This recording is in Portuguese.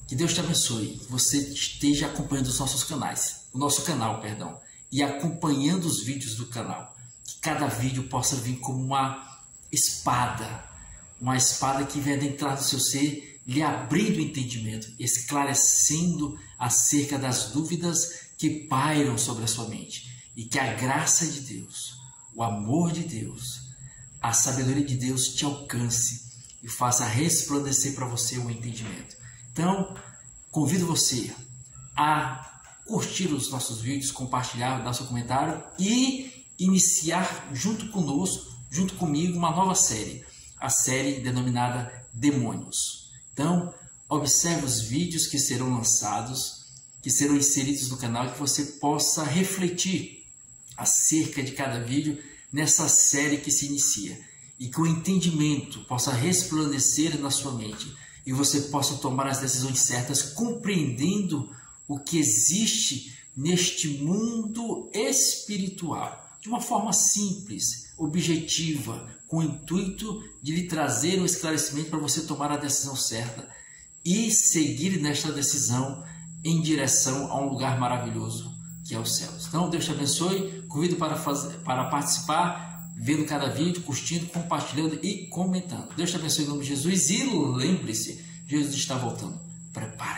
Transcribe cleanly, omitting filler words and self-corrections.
Que Deus te abençoe. Que você esteja acompanhando os nossos canais, o nosso canal, perdão, e acompanhando os vídeos do canal. Que cada vídeo possa vir como uma espada que venha adentrar no seu ser, lhe abrindo o entendimento, esclarecendo acerca das dúvidas que pairam sobre a sua mente. E que a graça de Deus, o amor de Deus, a sabedoria de Deus te alcance e faça resplandecer para você o entendimento. Então, convido você a curtir os nossos vídeos, compartilhar, dar seu comentário e iniciar junto conosco, junto comigo, uma nova série, a série denominada Demônios. Então, observe os vídeos que serão lançados, que serão inseridos no canal, que você possa refletir acerca de cada vídeo nessa série que se inicia e que o entendimento possa resplandecer na sua mente e você possa tomar as decisões certas, compreendendo o que existe neste mundo espiritual, de uma forma simples, objetiva, com o intuito de lhe trazer um esclarecimento para você tomar a decisão certa e seguir nesta decisão em direção a um lugar maravilhoso que é os céus. Então, Deus te abençoe, convido para participar, vendo cada vídeo, curtindo, compartilhando e comentando. Deus te abençoe em nome de Jesus e lembre-se, Jesus está voltando. Prepare.